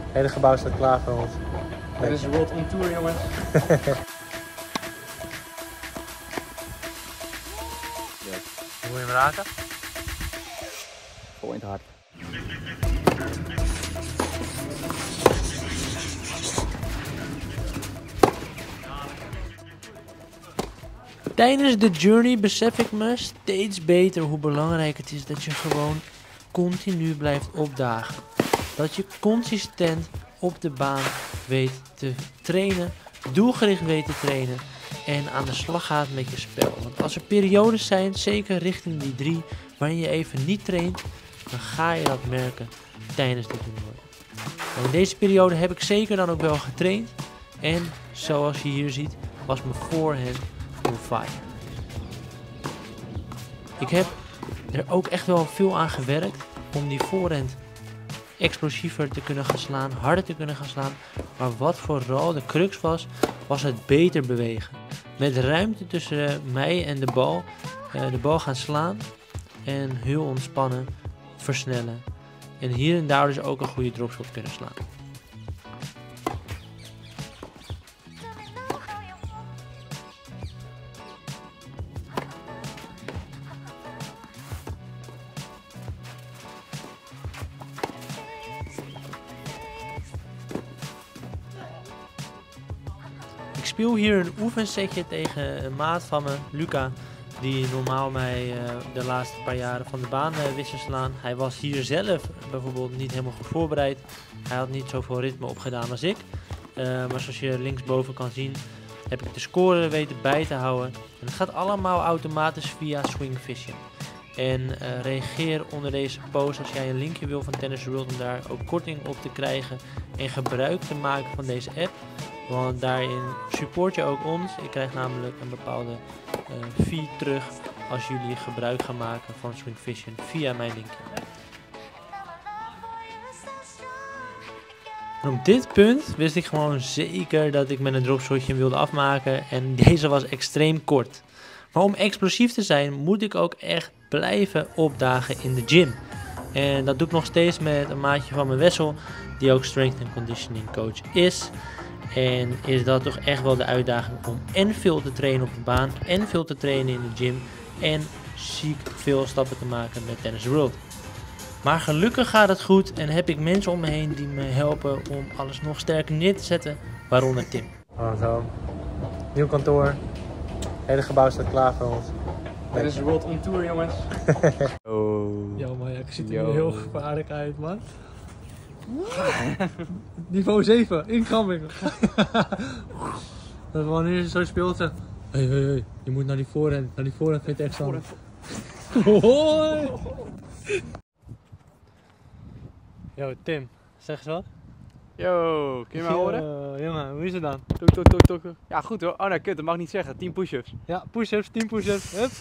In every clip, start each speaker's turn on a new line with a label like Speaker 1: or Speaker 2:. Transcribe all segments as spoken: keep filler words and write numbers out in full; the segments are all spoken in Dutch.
Speaker 1: Het hele gebouw staat klaar voor ons.
Speaker 2: Dit is World on Tour, jongens.
Speaker 1: Hoe moet je hem raken?
Speaker 2: Vol in het hart.
Speaker 1: Tijdens de journey besef ik me steeds beter hoe belangrijk het is dat je gewoon continu blijft opdagen. Dat je consistent op de baan weet te trainen, doelgericht weet te trainen en aan de slag gaat met je spel. Want als er periodes zijn, zeker richting die drie, waarin je even niet traint, dan ga je dat merken tijdens de toernooi. En in deze periode heb ik zeker dan ook wel getraind en zoals je hier ziet was mijn voorhand on fire. Ik heb er ook echt wel veel aan gewerkt om die voorhand explosiever te kunnen gaan slaan, harder te kunnen gaan slaan. Maar wat vooral de crux was, was het beter bewegen. Met ruimte tussen mij en de bal, uh, de bal gaan slaan en heel ontspannen versnellen. En hier en daar dus ook een goede dropshot kunnen slaan. Ik speel hier een oefensetje tegen een maat van me, Luca, die normaal mij uh, de laatste paar jaren van de baan uh, wist te slaan. Hij was hier zelf bijvoorbeeld niet helemaal goed voorbereid. Hij had niet zoveel ritme opgedaan als ik. Uh, maar zoals je linksboven kan zien, heb ik de score weten bij te houden. En het gaat allemaal automatisch via Swing Vision. En uh, reageer onder deze post als jij een linkje wil van Tennis World om daar ook korting op te krijgen en gebruik te maken van deze app. Want daarin support je ook ons. Ik krijg namelijk een bepaalde uh, fee terug als jullie gebruik gaan maken van Swing Vision via mijn linkje. En op dit punt wist ik gewoon zeker dat ik met een dropshotje wilde afmaken en deze was extreem kort. Maar om explosief te zijn moet ik ook echt blijven opdagen in de gym. En dat doe ik nog steeds met een maatje van mijn Wessel, die ook strength and conditioning coach is. En is dat toch echt wel de uitdaging om en veel te trainen op de baan en veel te trainen in de gym en ziek veel stappen te maken met Tennis World. Maar gelukkig gaat het goed en heb ik mensen om me heen die me helpen om alles nog sterker neer te zetten, waaronder Tim. Oh, zo. Nieuw kantoor. Het hele gebouw staat klaar voor ons.
Speaker 2: Dit is World on Tour, jongens.
Speaker 1: Oh. Yo man, ja, ik ziet er nu heel gevaarlijk uit, man. Niveau zeven, incoming. Dat wanneer je zo speelt zegt, hé hé hé, je moet naar die voorhand, naar die voorhand vind je echt zo. Hoi! Yo Tim, zeg eens wat.
Speaker 2: Yo, kun je me horen?
Speaker 1: Yo, jongen, hoe is het dan?
Speaker 2: Tok tok tok tok. Ja goed hoor, oh nee kut, dat mag ik niet zeggen, tien push-ups.
Speaker 1: Ja, push-ups, tien push-ups, hup.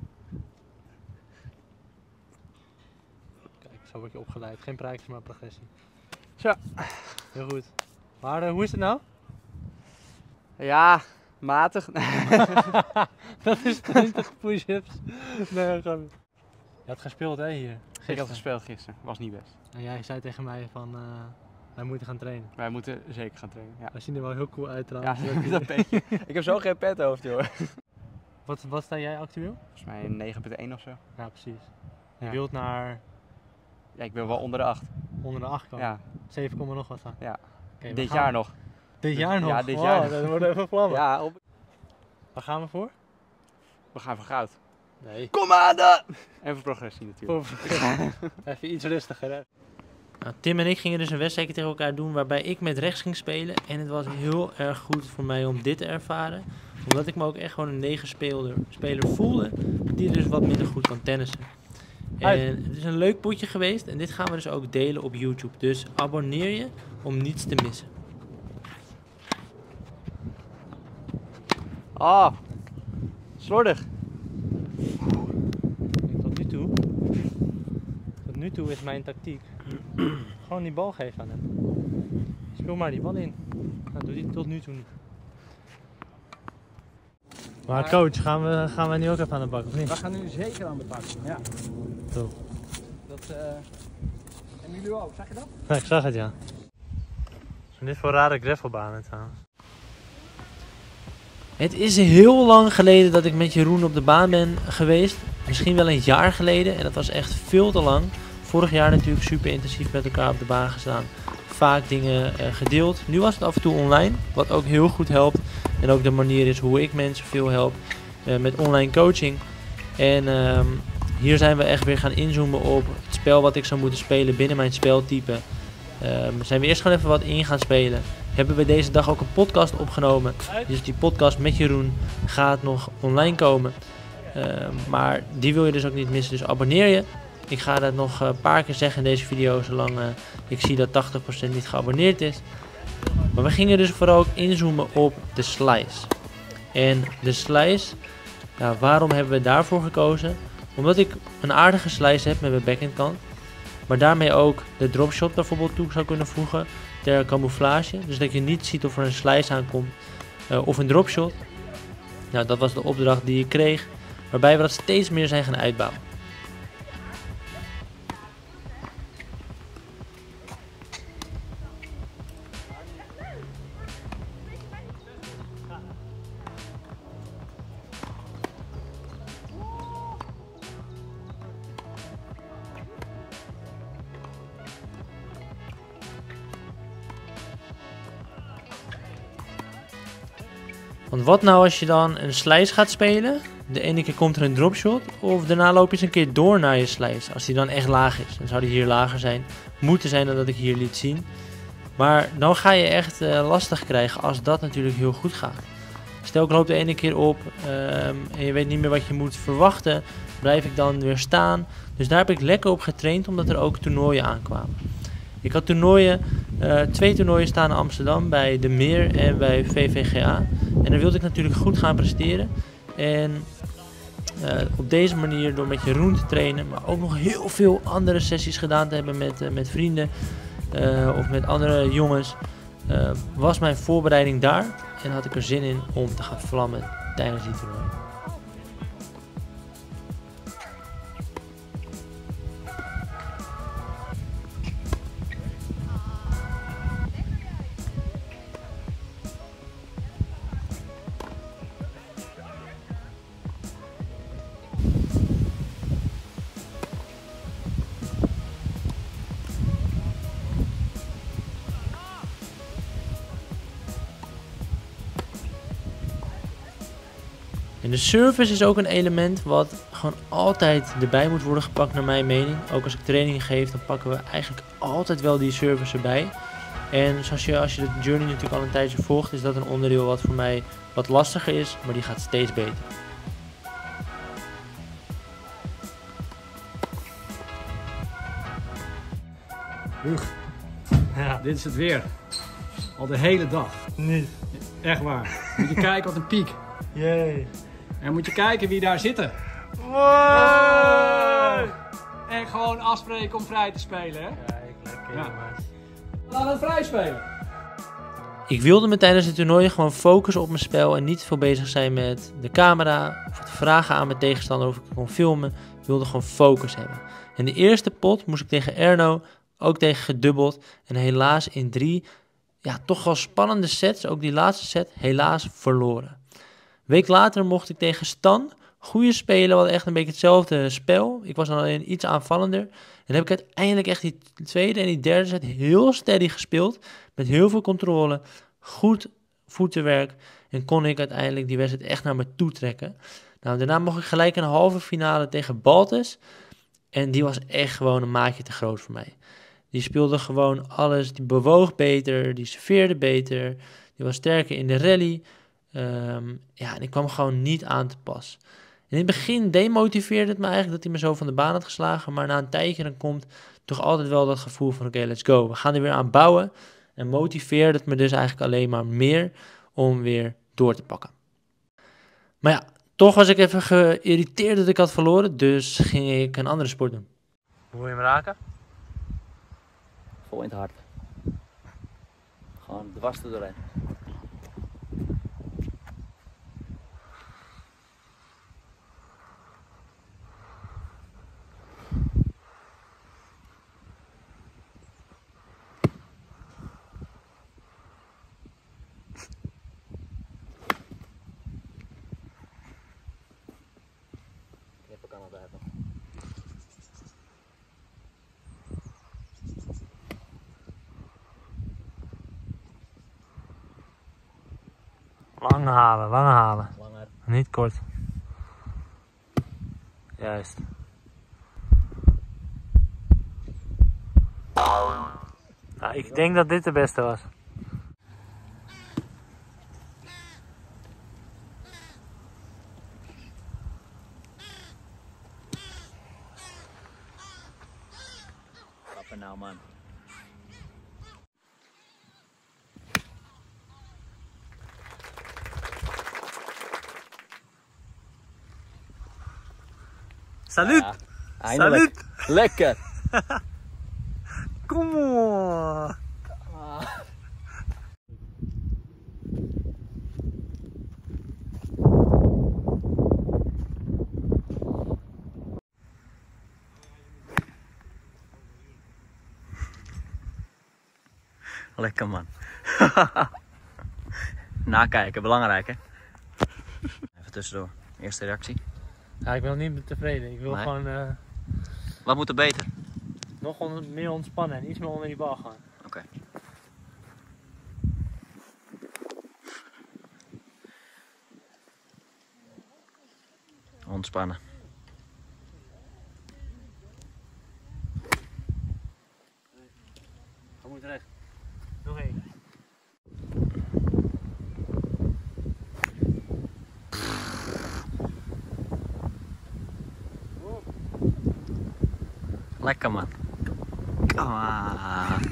Speaker 1: Kijk, zo word je opgeleid, geen praatjes maar progressie.
Speaker 2: Zo.
Speaker 1: Heel goed. Maar uh, hoe is het nou?
Speaker 2: Ja, matig.
Speaker 1: Dat is twintig push-ups. Nee, grapje. Je had gespeeld hè hier? Gisteren.
Speaker 2: Ik had gespeeld gisteren, was niet best.
Speaker 1: En jij zei tegen mij van, uh, wij moeten gaan trainen.
Speaker 2: Wij moeten zeker gaan trainen, ja.
Speaker 1: Wij zien er wel heel cool uit trouwens.
Speaker 2: Ja, dat petje. Ik heb zo geen pethoofd joh.
Speaker 1: Wat, wat sta jij actueel?
Speaker 2: Volgens mij negen punt één of zo.
Speaker 1: Ja precies. Je
Speaker 2: Ja.
Speaker 1: wilt naar...
Speaker 2: Ja, ik wil wel onder de acht.
Speaker 1: Onder de acht komen.
Speaker 2: Ja.
Speaker 1: zeven komma nog wat staan.
Speaker 2: Ja.
Speaker 1: Okay,
Speaker 2: Dit
Speaker 1: gaan...
Speaker 2: jaar nog.
Speaker 1: Dit jaar nog?
Speaker 2: Ja, dit
Speaker 1: wow,
Speaker 2: jaar nog.
Speaker 1: Dat wordt even vlammen.
Speaker 2: Ja, op...
Speaker 1: Waar gaan we voor?
Speaker 2: We gaan voor goud.
Speaker 1: Nee.
Speaker 2: Kom aan dan! En voor progressie natuurlijk.
Speaker 1: Voor... Even iets rustiger hè. Nou, Tim en ik gingen dus een wedstrijdje tegen elkaar doen waarbij ik met rechts ging spelen. En het was heel erg goed voor mij om dit te ervaren. Omdat ik me ook echt gewoon een negen speler, speler voelde die dus wat minder goed kan tennissen. En het is een leuk potje geweest en dit gaan we dus ook delen op YouTube. Dus abonneer je om niets te missen.
Speaker 2: Ah, oh, slordig.
Speaker 1: Tot nu toe, tot nu toe is mijn tactiek gewoon die bal geven aan hem. Speel maar die bal in. Dat doet hij tot nu toe niet. Maar coach, gaan we, gaan we nu ook even aan de bak of niet?
Speaker 3: We gaan nu zeker aan de bak, ja.
Speaker 1: Zo.
Speaker 3: Dat, uh... En jullie ook, zag je dat?
Speaker 1: Ja, ik zag het ja. En dit voor rare gravelbanen trouwens. Het is heel lang geleden dat ik met Jeroen op de baan ben geweest. Misschien wel een jaar geleden. En dat was echt veel te lang. Vorig jaar natuurlijk super intensief met elkaar op de baan gestaan. Vaak dingen uh, gedeeld. Nu was het af en toe online. Wat ook heel goed helpt. En ook de manier is hoe ik mensen veel help. Uh, met online coaching. En uh, hier zijn we echt weer gaan inzoomen op het spel wat ik zou moeten spelen binnen mijn speltype. Uh, zijn we eerst gewoon even wat in gaan spelen. Hebben we deze dag ook een podcast opgenomen. Dus die podcast met Jeroen gaat nog online komen. Uh, maar die wil je dus ook niet missen. Dus abonneer je. Ik ga dat nog een paar keer zeggen in deze video. Zolang uh, ik zie dat tachtig procent niet geabonneerd is. Maar we gingen dus vooral ook inzoomen op de slice. En de slice. Ja, waarom hebben we daarvoor gekozen? Omdat ik een aardige slice heb met mijn backhandkant. Maar daarmee ook de dropshot bijvoorbeeld toe zou kunnen voegen. Ter camouflage. Dus dat je niet ziet of er een slice aankomt. Uh, of een dropshot. Nou, dat was de opdracht die ik kreeg. Waarbij we dat steeds meer zijn gaan uitbouwen. Want wat nou als je dan een slice gaat spelen, de ene keer komt er een dropshot, of daarna loop je eens een keer door naar je slice. Als die dan echt laag is, dan zou die hier lager zijn, moeten zijn dan dat ik hier liet zien. Maar dan ga je echt uh, lastig krijgen als dat natuurlijk heel goed gaat. Stel ik loop de ene keer op um, en je weet niet meer wat je moet verwachten, blijf ik dan weer staan. Dus daar heb ik lekker op getraind, omdat er ook toernooien aankwamen. Ik had toernooien, uh, twee toernooien staan in Amsterdam, bij De Meer en bij V V G A. En daar wilde ik natuurlijk goed gaan presteren. En uh, op deze manier, door met Jeroen te trainen, maar ook nog heel veel andere sessies gedaan te hebben met, uh, met vrienden uh, of met andere jongens, uh, was mijn voorbereiding daar. En had ik er zin in om te gaan vlammen tijdens die toernooi. En de service is ook een element wat gewoon altijd erbij moet worden gepakt naar mijn mening. Ook als ik training geef, dan pakken we eigenlijk altijd wel die service erbij. En zoals je, als je de journey natuurlijk al een tijdje volgt, is dat een onderdeel wat voor mij wat lastiger is, maar die gaat steeds beter.
Speaker 3: Huug,
Speaker 1: Ja.
Speaker 3: dit is het weer. Al de hele dag.
Speaker 1: Niet.
Speaker 3: Echt waar. Moet je kijken wat een piek.
Speaker 1: Jee.
Speaker 3: En moet je kijken wie daar zitten.
Speaker 1: Wow.
Speaker 3: En gewoon afspreken om vrij te spelen, hè?
Speaker 1: Kijk, lekker
Speaker 3: Ja.
Speaker 1: jongens.
Speaker 3: Laat het vrij spelen.
Speaker 1: Ik wilde me tijdens het toernooi gewoon focussen op mijn spel en niet veel bezig zijn met de camera of het vragen aan mijn tegenstander of ik kon filmen. Ik wilde gewoon focus hebben. En de eerste pot moest ik tegen Erno, ook tegen gedubbeld en helaas in drie, ja, toch wel spannende sets, ook die laatste set, helaas verloren. Een week later mocht ik tegen Stan, goede spelen, wat echt een beetje hetzelfde spel. Ik was dan alleen iets aanvallender. En dan heb ik uiteindelijk echt die tweede en die derde set heel steady gespeeld. Met heel veel controle, goed voetenwerk. En kon ik uiteindelijk die wedstrijd echt naar me toe trekken. Nou, daarna mocht ik gelijk een halve finale tegen Baltes. En die was echt gewoon een maatje te groot voor mij. Die speelde gewoon alles, die bewoog beter, die serveerde beter. Die was sterker in de rally. Um, ja, en ik kwam gewoon niet aan te pas. In het begin demotiveerde het me eigenlijk dat hij me zo van de baan had geslagen. Maar na een tijdje dan komt toch altijd wel dat gevoel van oké, okay, let's go. We gaan er weer aan bouwen. En motiveerde het me dus eigenlijk alleen maar meer om weer door te pakken. Maar ja, toch was ik even geïrriteerd dat ik had verloren. Dus ging ik een andere sport doen. Hoe wil je hem raken?
Speaker 4: Vol in het hart. Gewoon dwars er doorheen.
Speaker 1: Lang halen, lang halen.
Speaker 4: Langer.
Speaker 1: Niet kort. Juist. Nou, ik denk dat dit de beste was.
Speaker 4: Kappen nou, man.
Speaker 1: Salut!
Speaker 4: Ja, eindelijk.
Speaker 1: Salut!
Speaker 4: Lekker!
Speaker 1: Kom op!
Speaker 4: Lekker, man. Nakijken, belangrijk, hè? Even tussendoor. Eerste reactie.
Speaker 1: Ja, ik ben nog niet tevreden. Ik wil
Speaker 4: Nee.
Speaker 1: gewoon uh,
Speaker 4: Wat moet er beter?
Speaker 1: nog on meer ontspannen en iets meer onder die bal gaan.
Speaker 4: Oké. Okay. Ontspannen.
Speaker 1: Hij moet recht. Nog één.
Speaker 4: Lekker, man. Ah.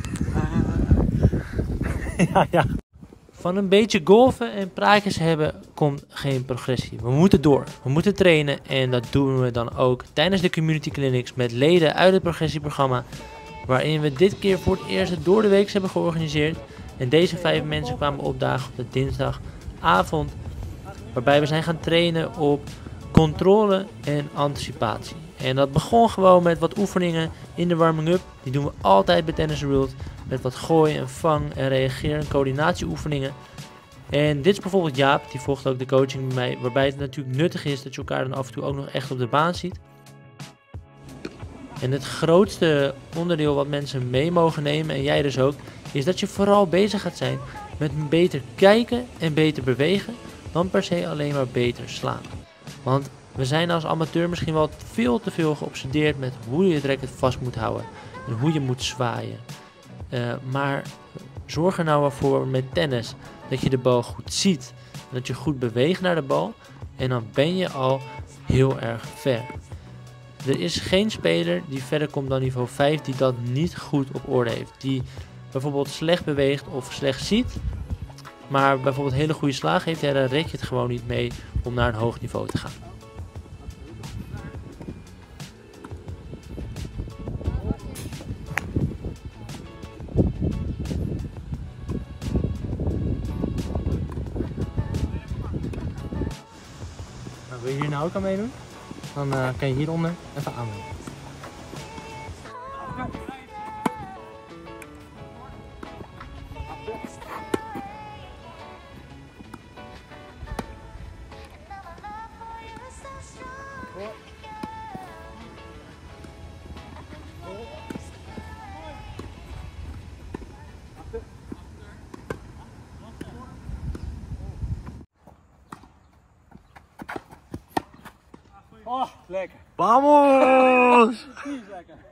Speaker 1: ja, ja. Van een beetje golfen en praatjes hebben komt geen progressie. We moeten door. We moeten trainen en dat doen we dan ook tijdens de community clinics met leden uit het progressieprogramma. Waarin we dit keer voor het eerst door de week hebben georganiseerd. En deze vijf mensen kwamen opdagen op de dinsdagavond. Waarbij we zijn gaan trainen op controle en anticipatie. En dat begon gewoon met wat oefeningen in de warming-up. Die doen we altijd bij Tennis World. Met wat gooien en vang en reageren en coördinatieoefeningen. En dit is bijvoorbeeld Jaap, die volgt ook de coaching bij mij. Waarbij het natuurlijk nuttig is dat je elkaar dan af en toe ook nog echt op de baan ziet. En het grootste onderdeel wat mensen mee mogen nemen, en jij dus ook, is dat je vooral bezig gaat zijn met beter kijken en beter bewegen. Dan per se alleen maar beter slaan. Want we zijn als amateur misschien wel veel te veel geobsedeerd met hoe je het racket vast moet houden. En hoe je moet zwaaien. Uh, maar zorg er nou voor met tennis dat je de bal goed ziet. En dat je goed beweegt naar de bal. En dan ben je al heel erg ver. Er is geen speler die verder komt dan niveau vijf die dat niet goed op orde heeft. Die bijvoorbeeld slecht beweegt of slecht ziet. Maar bijvoorbeeld hele goede slagen heeft. Ja, dan red je het gewoon niet mee om naar een hoog niveau te gaan. Wil je hier nou ook aan meedoen? Dan uh, kan je hieronder even aanmelden.
Speaker 3: Oh, lekker.
Speaker 1: Vamos!
Speaker 3: Die is lekker.